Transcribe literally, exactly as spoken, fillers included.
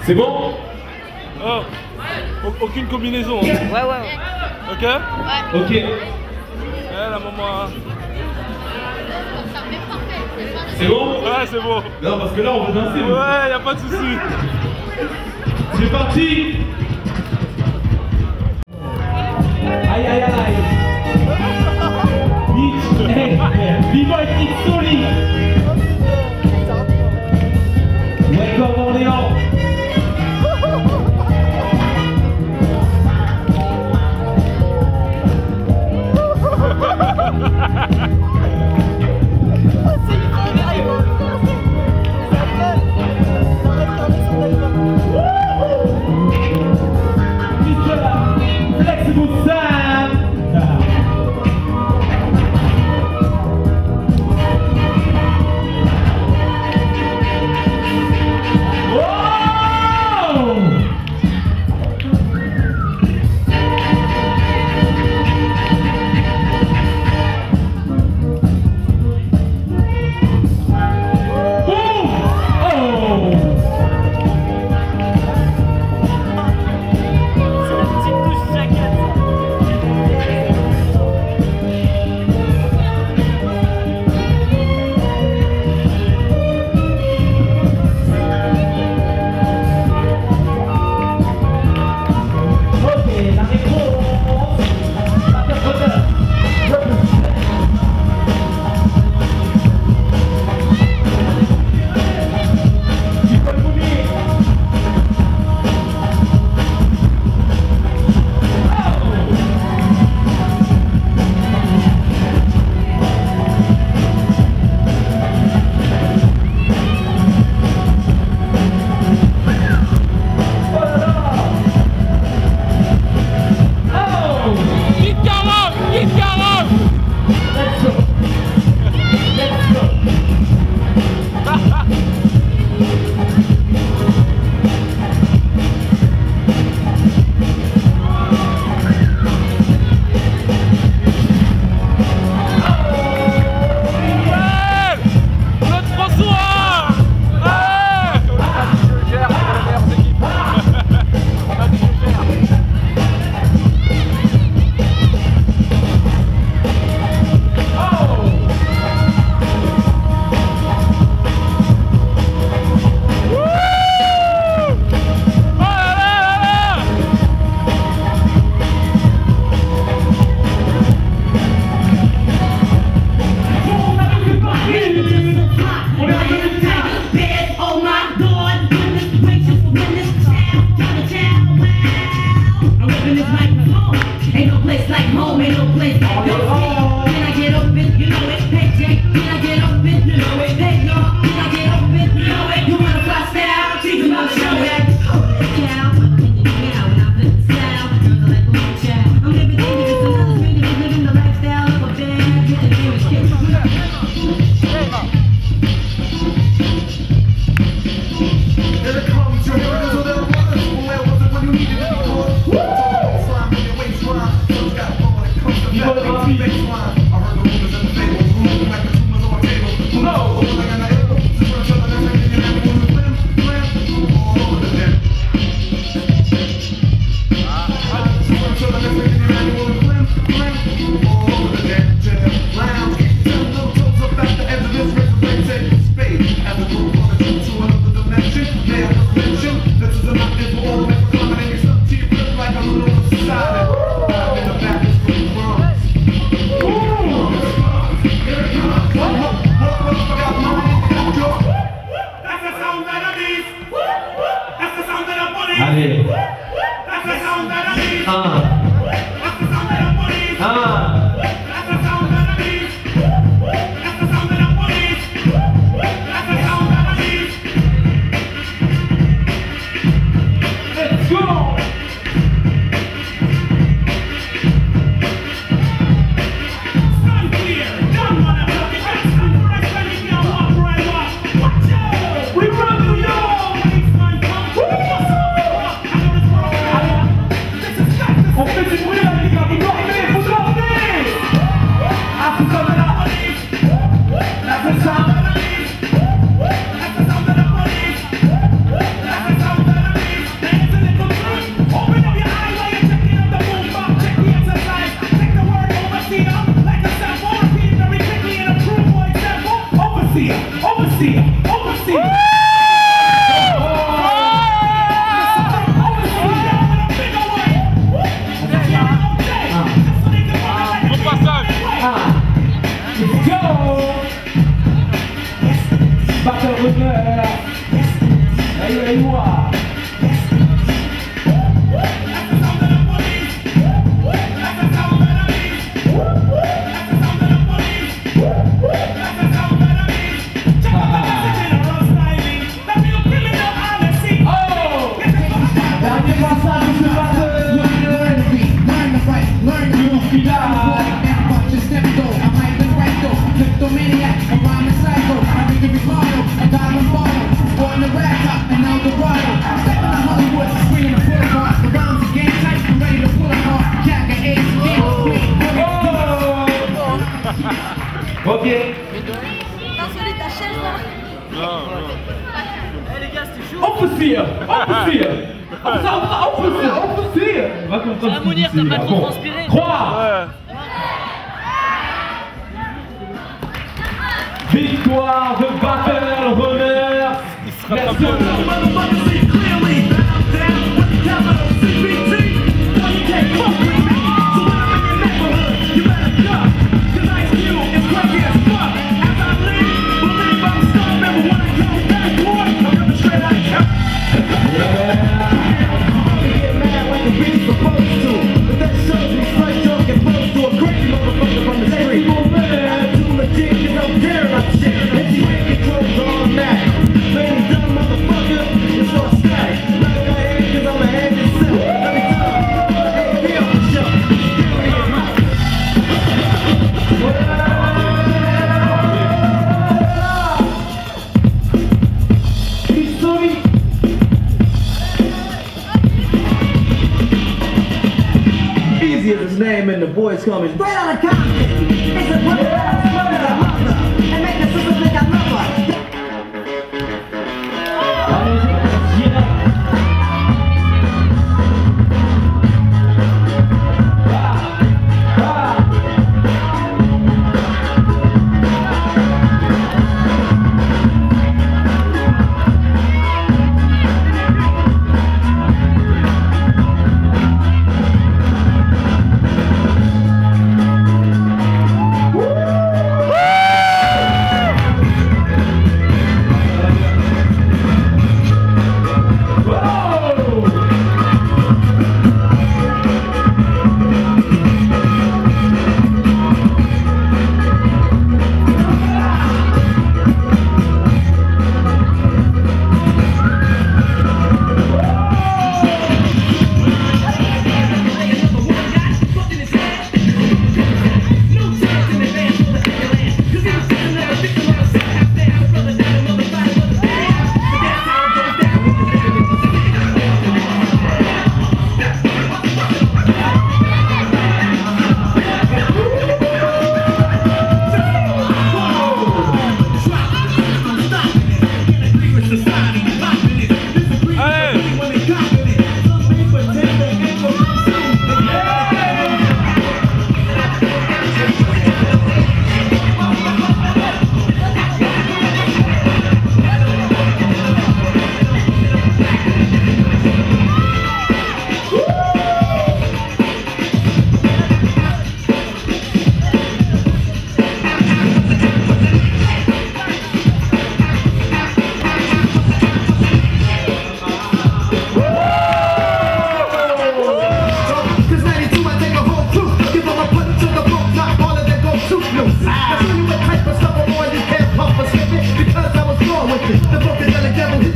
C'est bon? Oh. Aucune combinaison. Hein. Ouais, ouais, ouais. Ok? Ouais. Ok. Eh, la maman. C'est bon? Ouais, c'est bon. Non, parce que là, on veut danser. Ouais, y'a pas de souci. C'est parti. Aïe, aïe, aïe. Bitch. Hey, B-Boy Kick Soli. Welcome Orléans. Flexible Sam. Allez. Un. Un. Let's go. We run New York. There you are. Ok. T'as solide ta chaise là? Non, non. Eh les gars, c'était chaud. On peut se on peut se on peut se on peut se va comme ça. Mounir, t'as pas trop transpiré. trois. Victoire de Battle Runner. Il sera pas bien. His name and the boys call me straight out of Compton. It's a brother, brother, a mother, and make the sister think I love her. The book is on the devil.